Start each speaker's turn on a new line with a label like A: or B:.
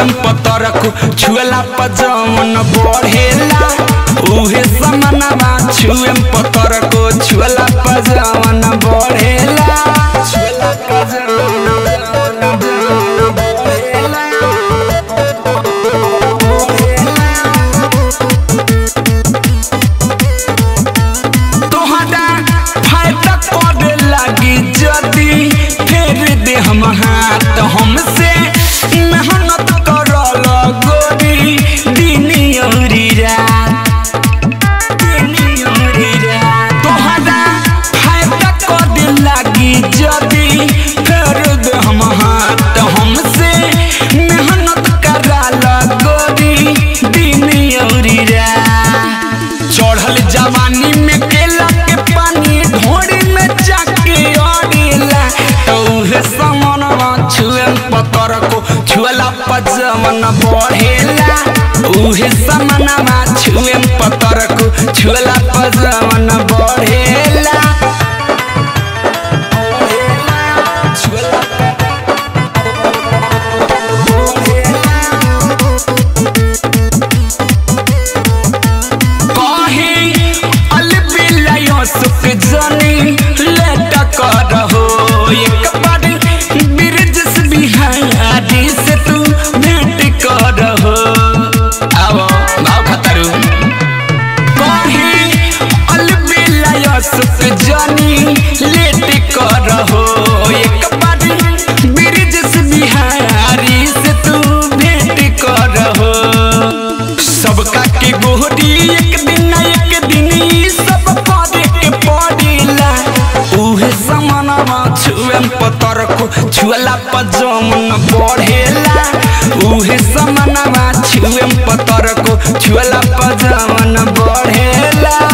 A: छुएम पतर को छुएला पजमन बढ़ेला उहे समानवा छुएम पतर को छुएला पजमन बढ़ेला छुएला पजमन बढ़ेला तोहरा फायदा करे लागी जदी फेर दे हम हाथ हमसे मेहनत करल गोरी दिन औरी रात तोहरा फायदा करे लागी जदी फेर दे हम हाथ हमसे मेहनत करल गोरी दिन औरी रात चढ़ल जवानी में केला के पानी ढोरी में जाके अड़ेला तो उहे समनवा छुएम पतर को छुएला पजमन बढ़ेला उहे समनवा छुएम पतर को छुएला पजमन बढ़ेला सुख जानी लेट करहो एक बार बिरजस बिहारी से तू भेंट करहो आओ भाव खतरू कहीं अलबिला सुख जानी लेट करहो एक बार बिरजस बिहारी से तू भेंट करहो सबका के गोहरी एक दिन सब उहे समानवा छुएम पतर को छुएला पजमन बढ़ेला उहे समानवा छुएम पतर को छुएला पजमन बढ़ेला।